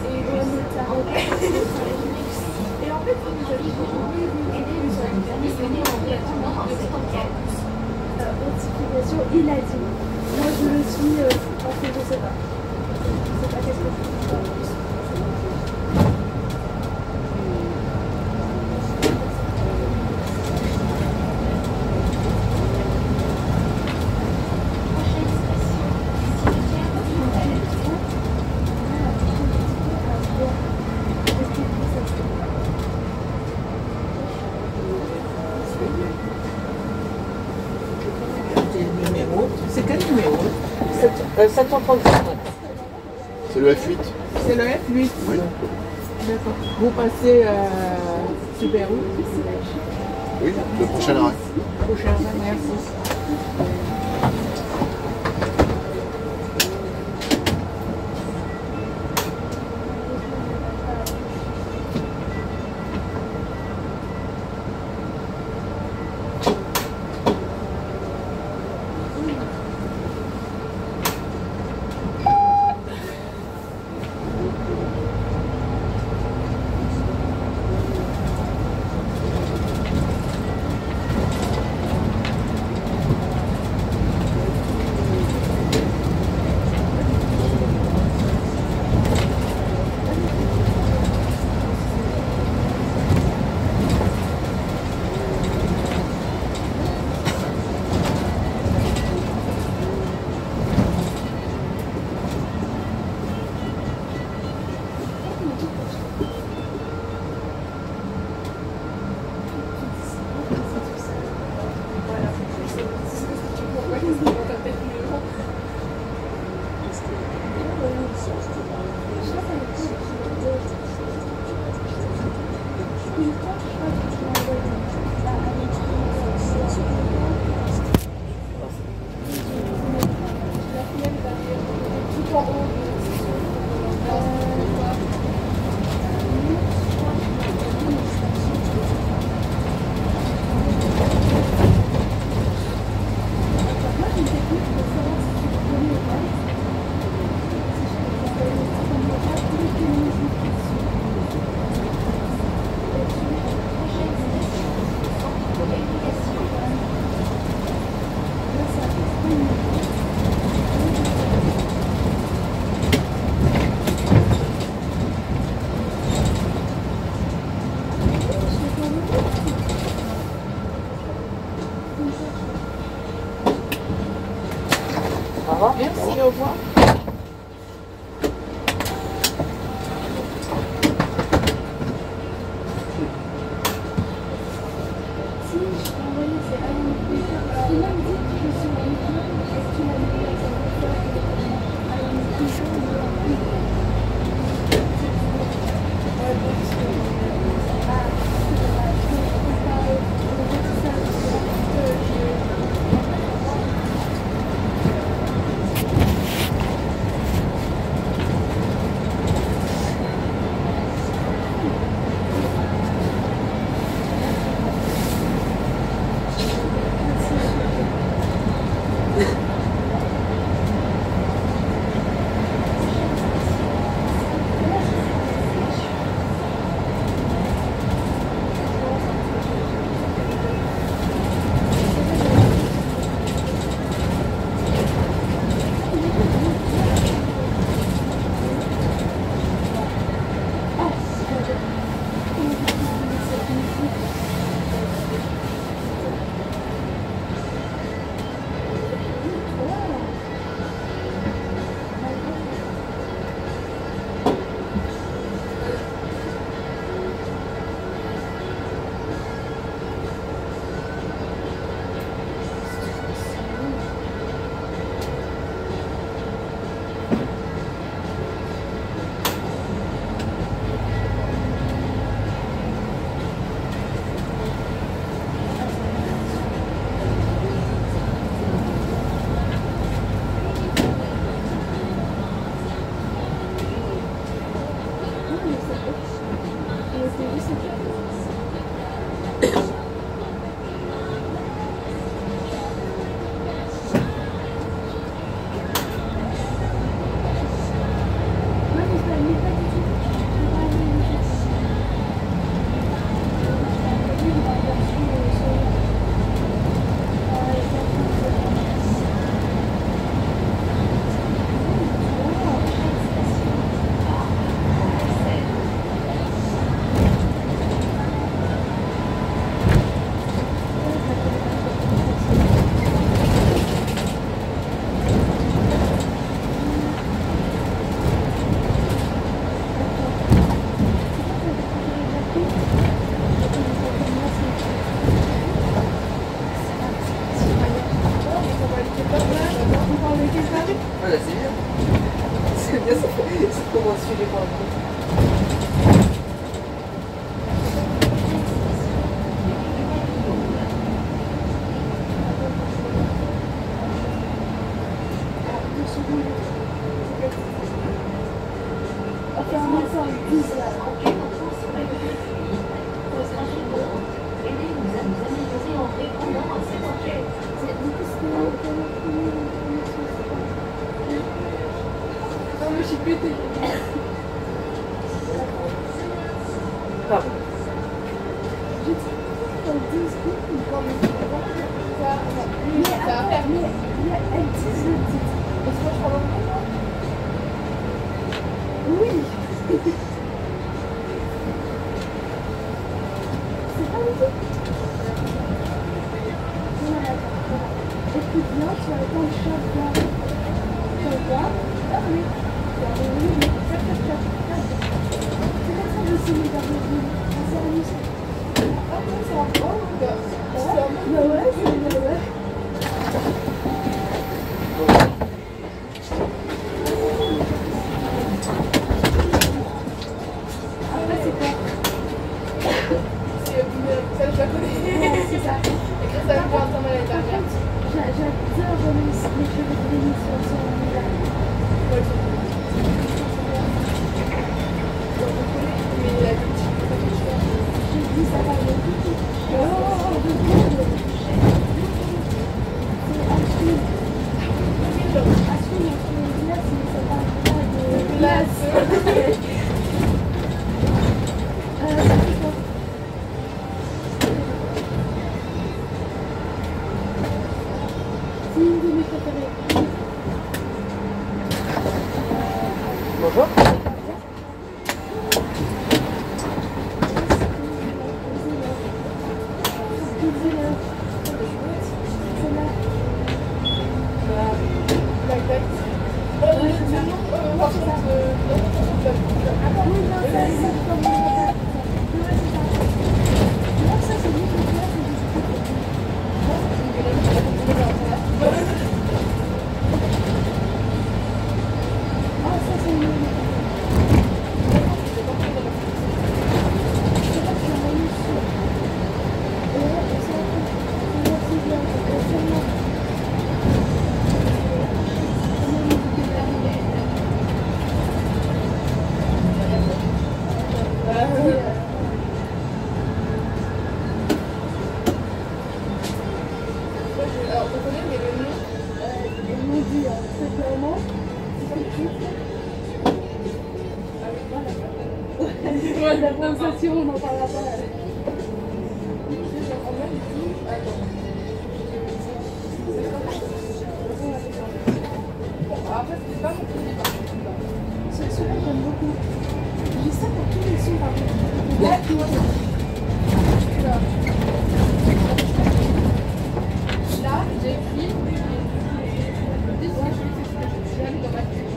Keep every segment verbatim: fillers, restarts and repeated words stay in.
Et on est et en fait, on nous a dit qu'on pouvait vous aider, nous avons permis de venir en directement de notification, il a dit. Moi, je le suis, euh, parce que je sais pas. Je sais pas qu'est-ce que je fais. C'est quel numéro? sept cent trente-six. C'est le F huit. C'est le F huit. Oui. D'accord. Vous passez euh, super où? Oui, le prochain arrêt. Prochain arrêt, merci. Merci, au revoir. Moi, je ne pas du tout. fait un effort, dix là. Non, mais je suis pété. Pardon. J'ai dit en dix secondes. Non, mais c'est pas ça. Non, Mais ça va attends, faire. mais mais elles disent le titre. Parce que moi, je parle en anglais, moi. Oui. C'est pas le titre. Voilà. Écoute bien, tu as tant de choses là. Tu vois. Ah oui. Tu as oui, oui. Tac, tac, tac, tac. C'est comme ça que je sais les garder. C'est amusant. Ah, ouais, c'est un peu. Oh, bah, c'est un peu. Bah ouais, c'est bah ouais. Après, c'est quoi? C'est une. Ça, je la connais. Ouais, c'est ça. Et grâce à moi, un mal à Par dernière. contre, j'a- j'adore les les cheveux de Denis sur son visage. Ouais, c'est bon. Mais la petite, c'est pas quelque chose. J'ai dit ça va le tout. Oh, de monde. C'est Ashwin. Ashwin, on fait une glace, mais ça parle pas de glace. Euh, ça fait quoi? C'est une de mes préférées. Bonjour. La tête. Oh, le nom, euh, par contre, euh, non, alors, on connaît, mais le nom. La prononciation, on n'en parlera pas. Après, c'est pas compliqué. Ce celui-là, j'aime beaucoup. J'ai ça pour tous les sons, par contre. Là, tu vois. Là, là j'ai écrit. Le disque, c'est celui que j'ai mis dans ma tête.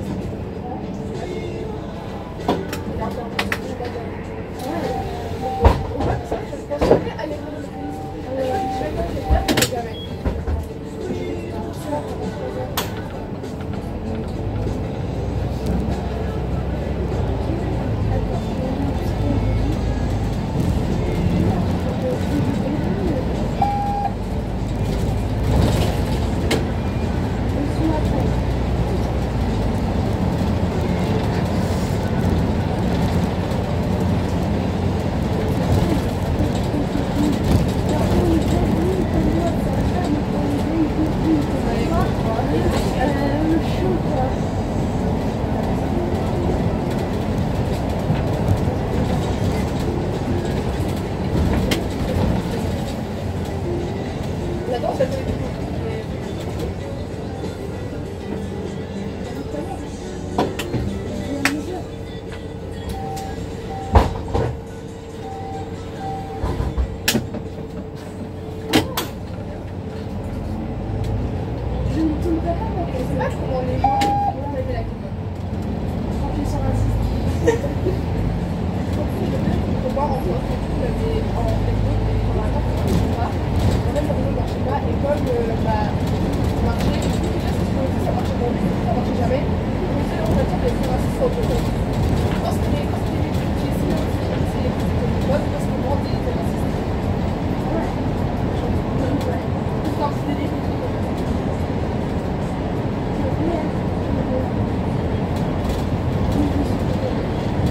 Il a encore un peu de on voit que ça, je pense jamais à l'école de police. Je sais pas, j'ai peur, mais jamais. La danse, elle peut être Je ne tournerai pas ma je sais tête. pas comment les gens vont lever la question. Quand ils sont racistes. Il faut voir en soi, mais en technique, on a pas de pas. En fait, ça ne marchait pas. Et comme euh, bah, ça marchait, je me disais, c'est ce que ça marchait pour lui, ça marchait jamais. Je me disais, on va dire des racistes sur le côté. Quand c'était quand c'était les trucs qui essayaient aussi, c'est comme toi, parce qu'on grandit, c'est raciste. Quand c'était des trucs comme ça. Mais, euh,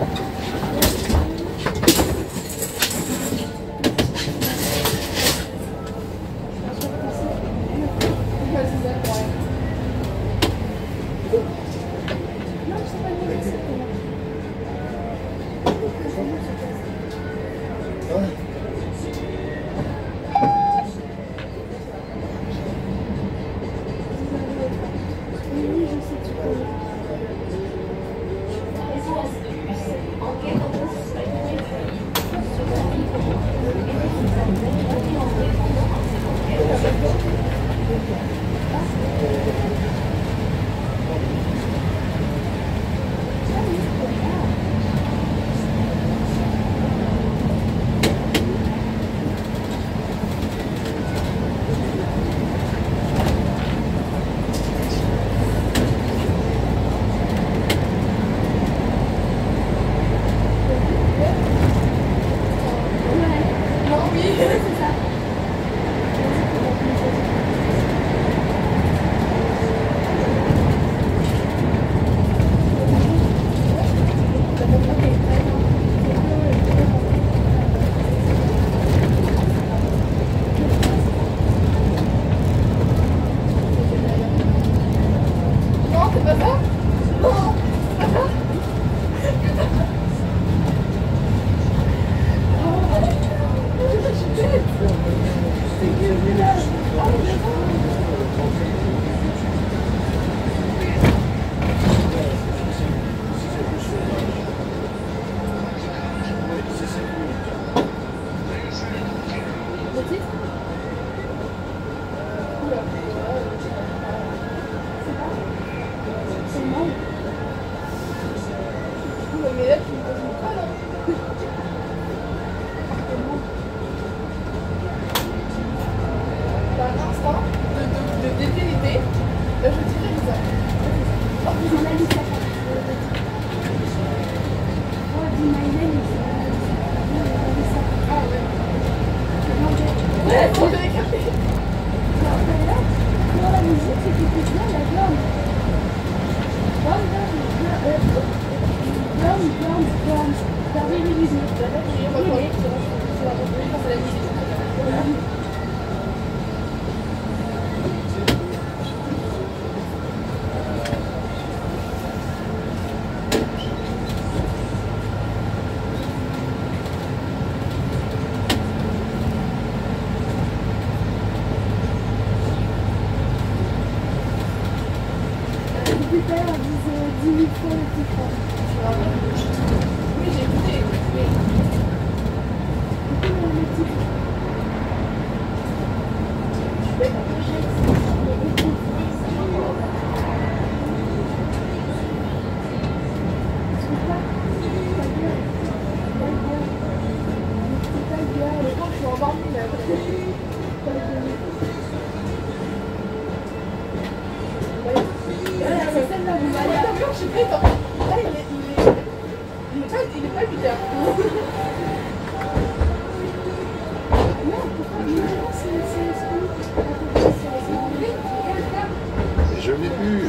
Je l'ai vu.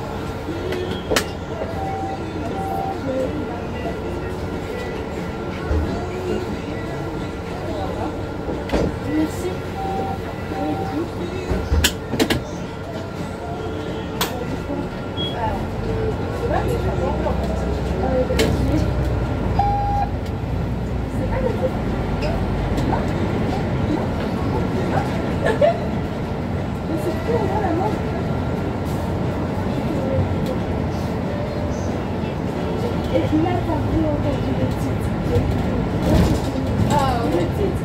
Merci. Et là, t'as vu aujourd'hui le titre. Ah, Le titre.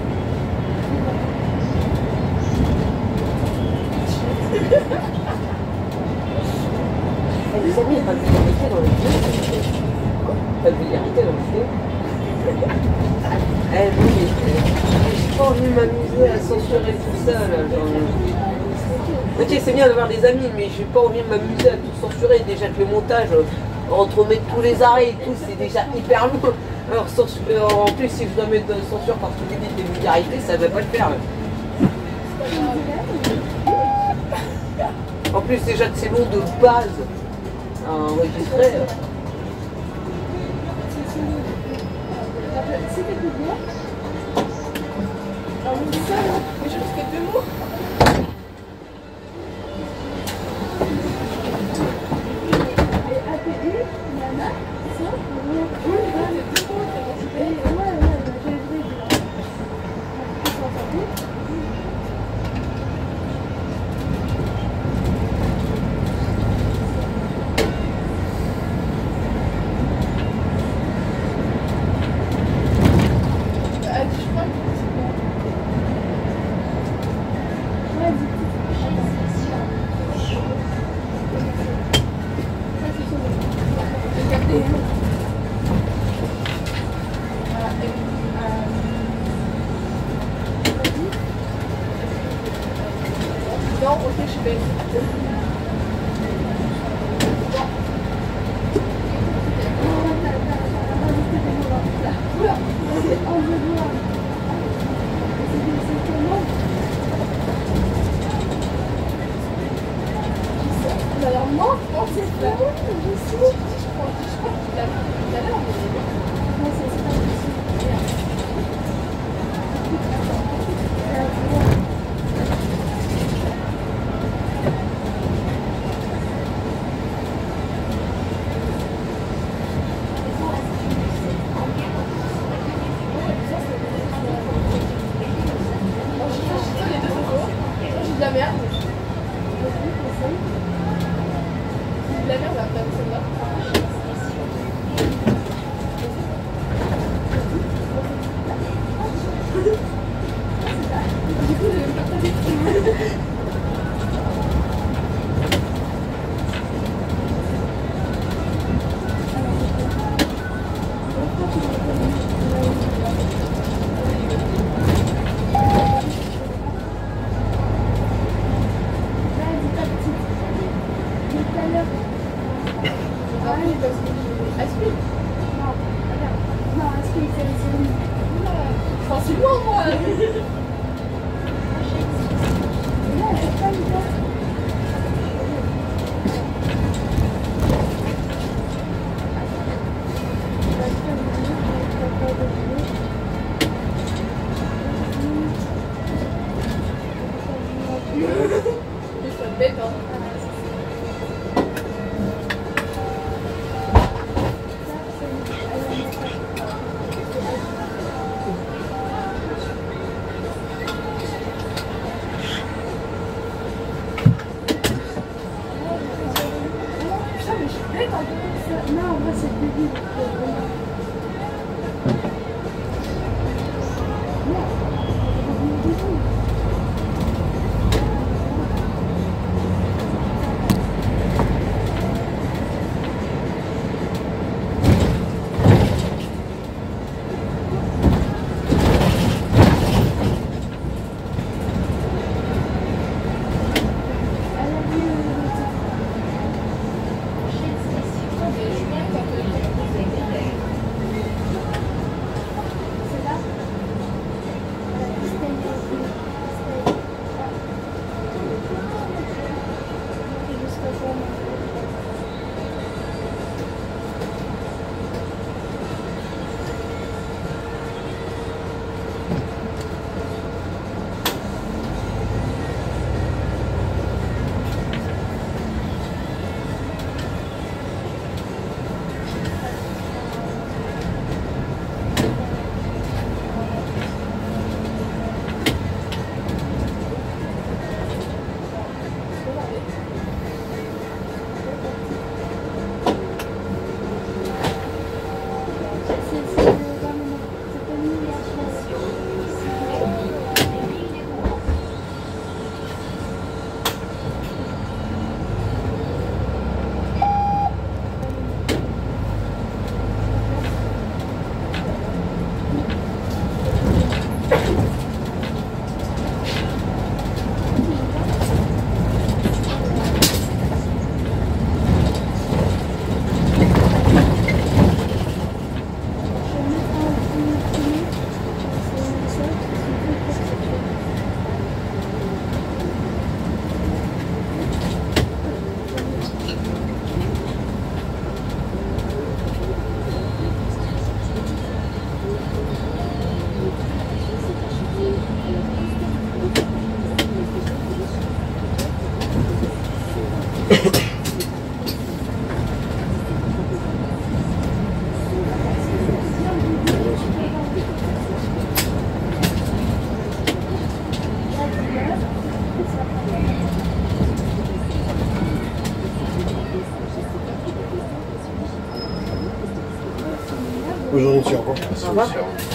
Les amis, il n'y a pas de vulgarité dans le vidéo. Pas de vulgarité dans le vidéo. Eh oui, mais j'ai pas envie de m'amuser à censurer tout ça là. Genre... Ok, c'est bien d'avoir des amis, mais j'ai pas envie de m'amuser à tout censurer. Déjà que le montage, entre mettre tous les arrêts et tout, c'est déjà hyper lourd. Alors, en plus, si je dois mettre de censure parce que j'ai dit des vulgarités, ça va pas le faire. En plus, déjà que c'est long de base à enregistrer. C'est si t'écoutes bien, Alors, on dit ça, là. Mais je fais deux mots. et A P U, nana, ça, oui, Oui, oui, c'est deux mots, c'est bon. et ouais, ouais, bah, j'ai vu, là. Tu peux s'entendre. Ah, je crois que c'est bon. Ouais, dis petit. Ça, c'est chaud. J'ai capté. Ah, et, euh, non, ok, je suis bête. Alors, moi, je pense que c'est la même. Je crois je crois qu'il l'a vu tout à l'heure, mais. Moi, j'ai ça les deux euros. Moi, j'ai de la merde. J'ai de la merde après celle-là. Du coup, j'ai partagé. Ah oui, parce que j'ai. Aspire. Non, est-ce qu'il s'est série? Enfin, c'est moi, moi. Non, c'est pas une date. Je suis bête, hein. Bonne journée, monsieur. Au revoir. Au revoir.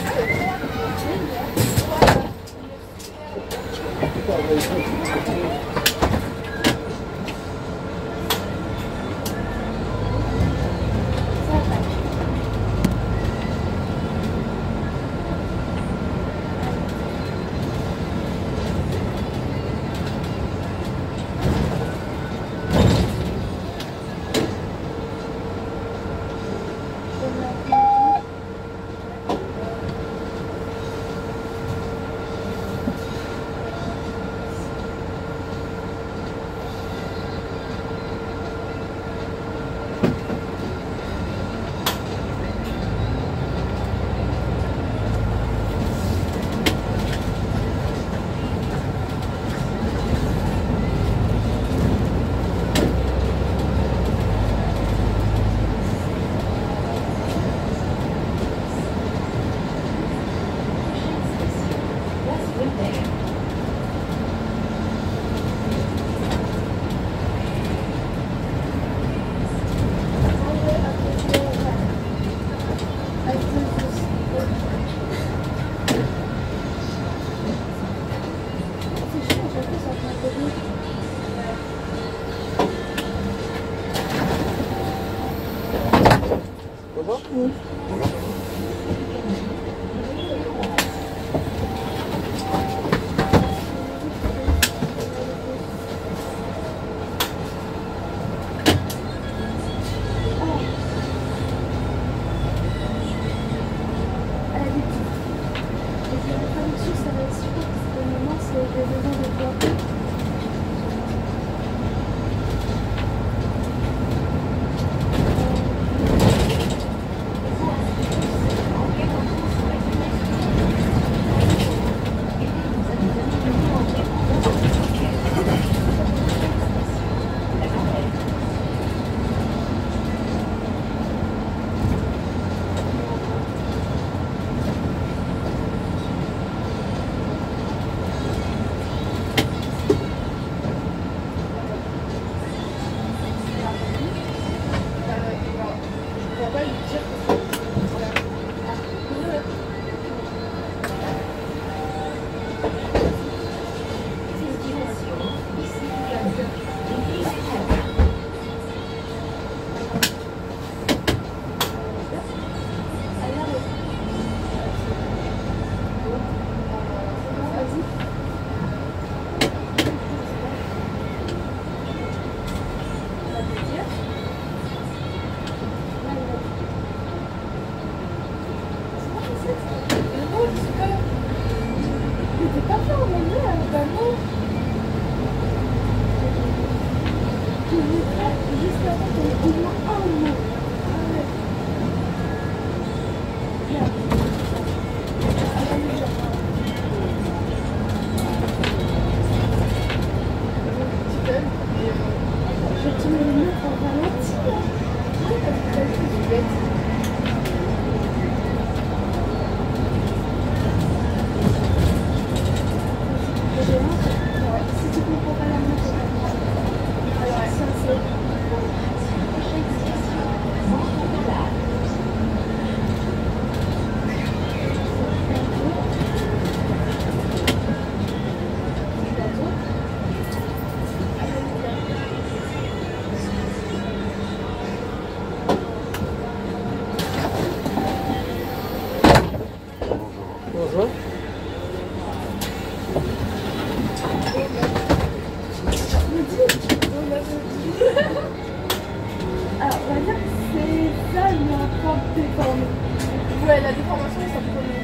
Ouais, la déformation, ça peut comme...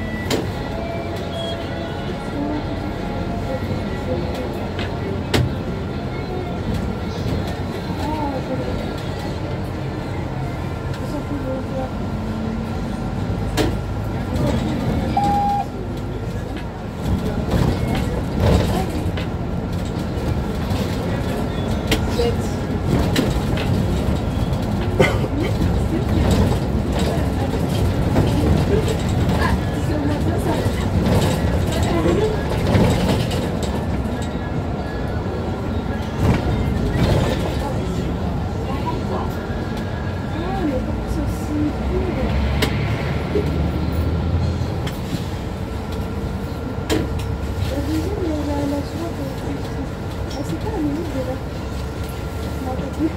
deuxième, il y a la, la soirée. Ah, c'est pas la minute déjà. Je m'en rappelle plus.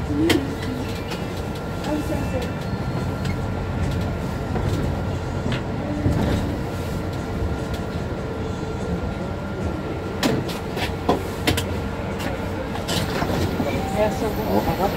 Ah oui, c'est ça. Merci à vous. Au revoir.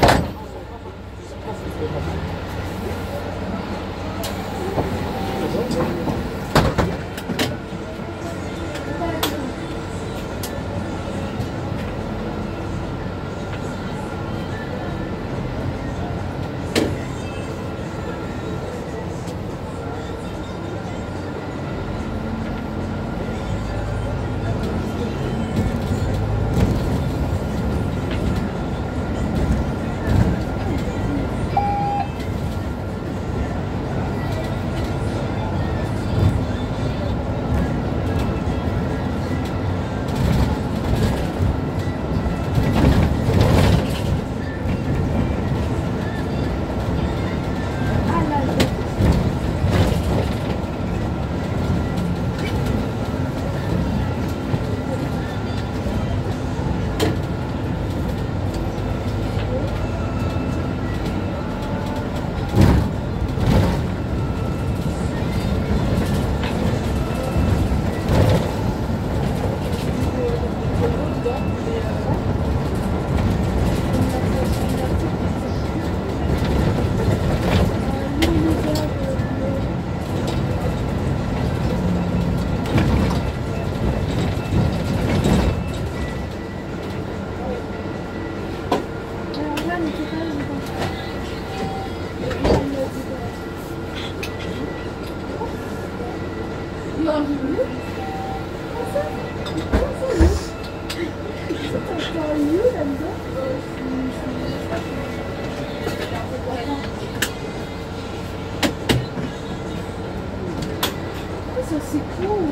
Ça c'est cool.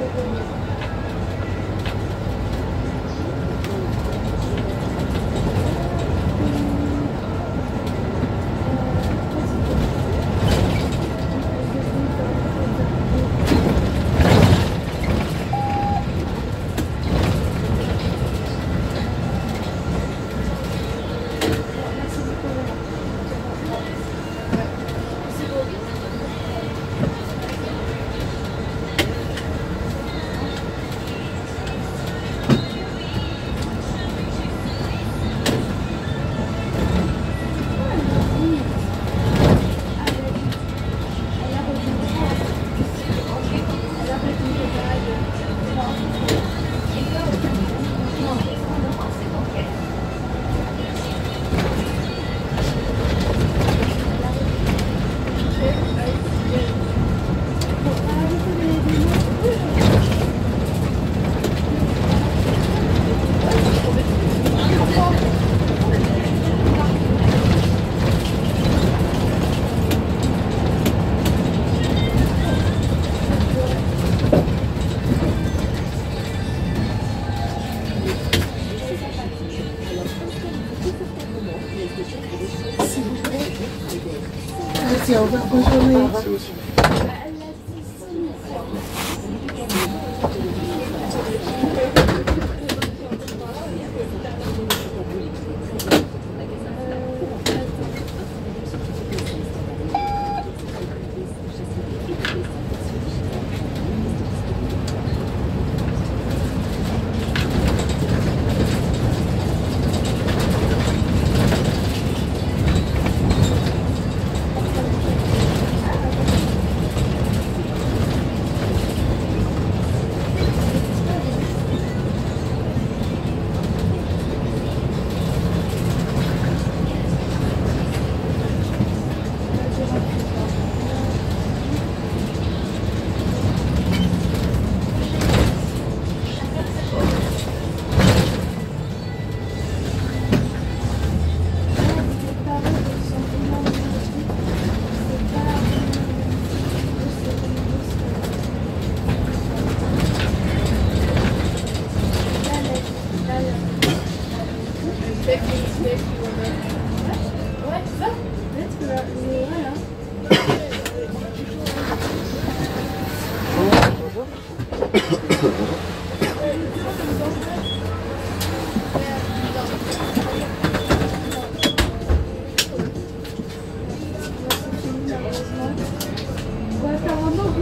Merci, au revoir, bonne journée. C'est aussi.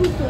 toi.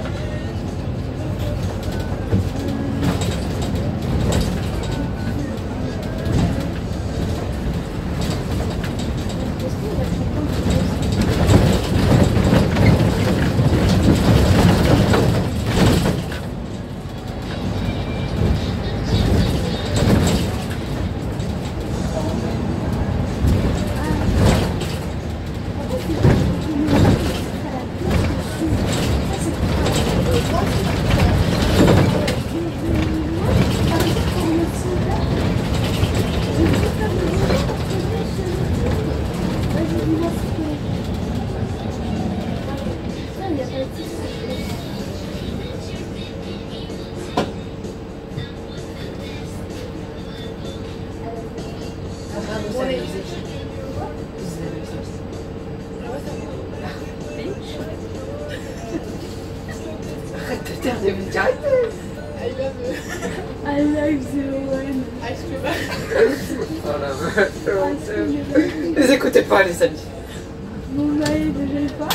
Arrête de dire des vulgarités. I love I like the one. ice cream. Oh la vache. Les écoutez pas les amis. Bon, bah, déjà pas.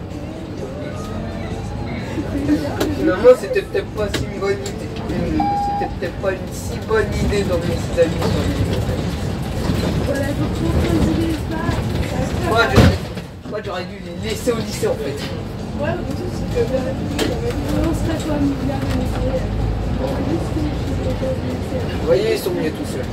Finalement c'était peut-être pas si une bonne idée. C'était peut-être pas une si bonne idée d'emmener ses amis sur l'île. Voilà, j'ai toujours choisi les pas. Moi j'aurais, moi j'aurais dû les laisser au lycée en fait. Ouais, le truc c'est que bien réfléchi quand même. On serait pas mis là, mais c'est. Vous voyez, ils sont mieux tout seuls.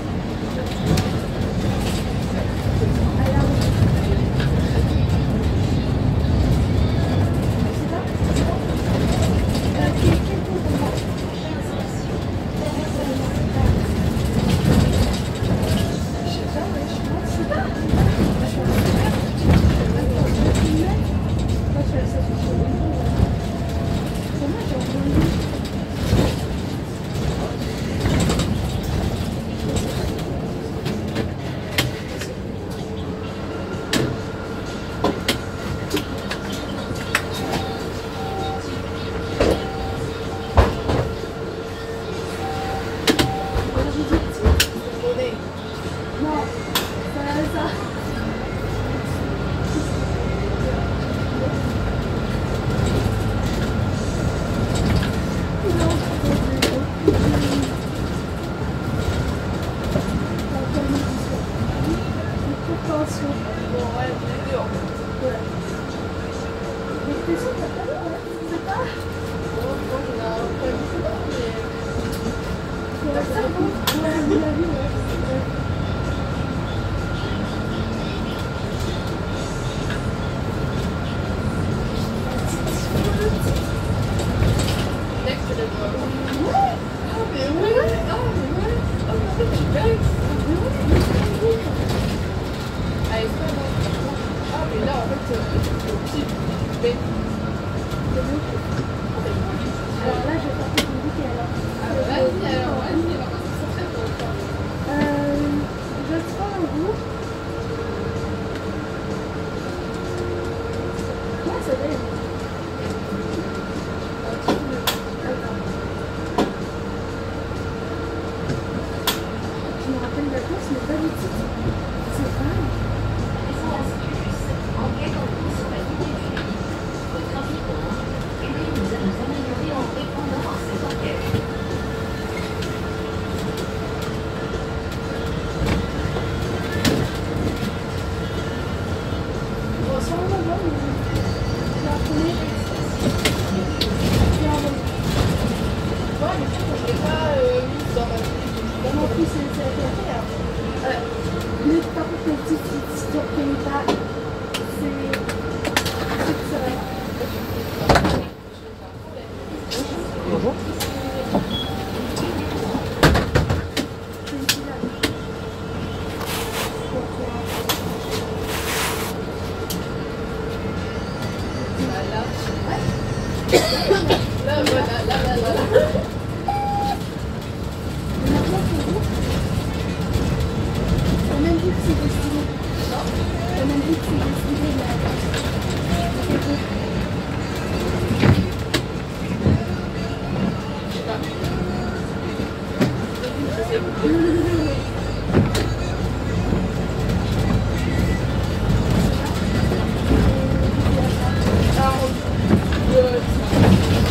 Ah, euh,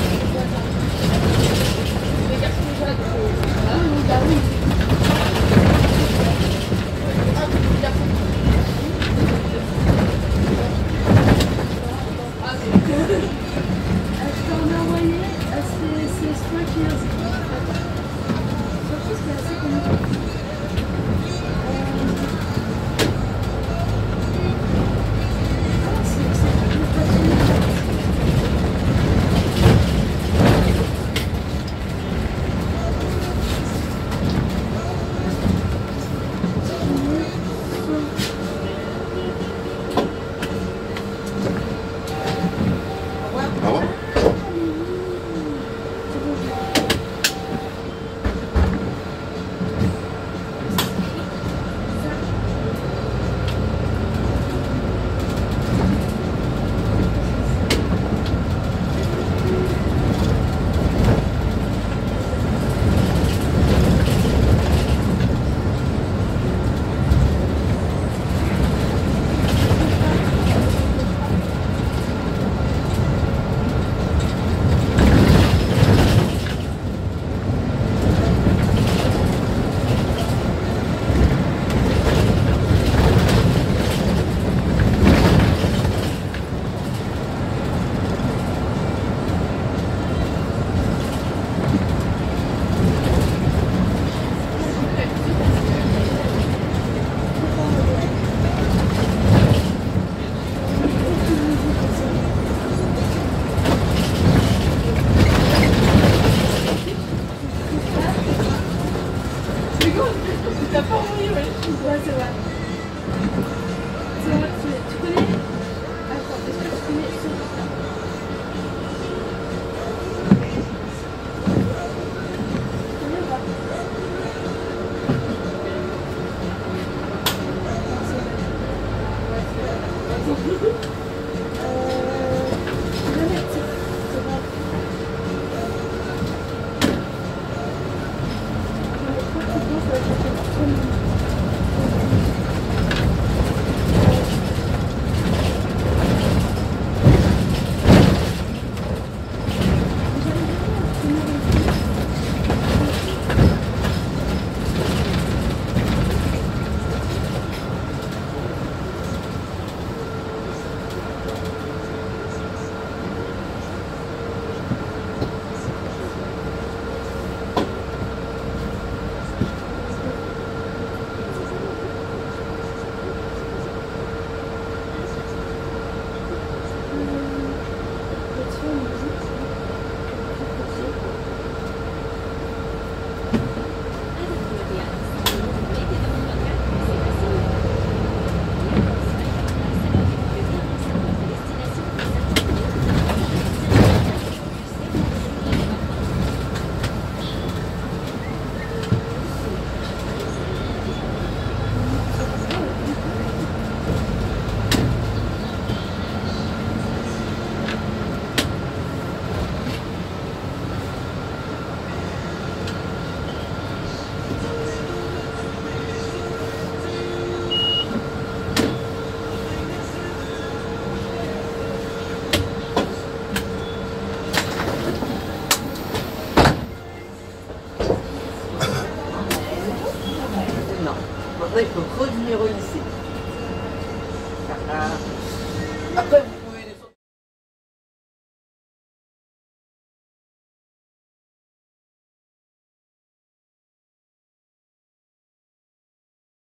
Maintenant, il faut revenir au lycée. Ah, ah. Après,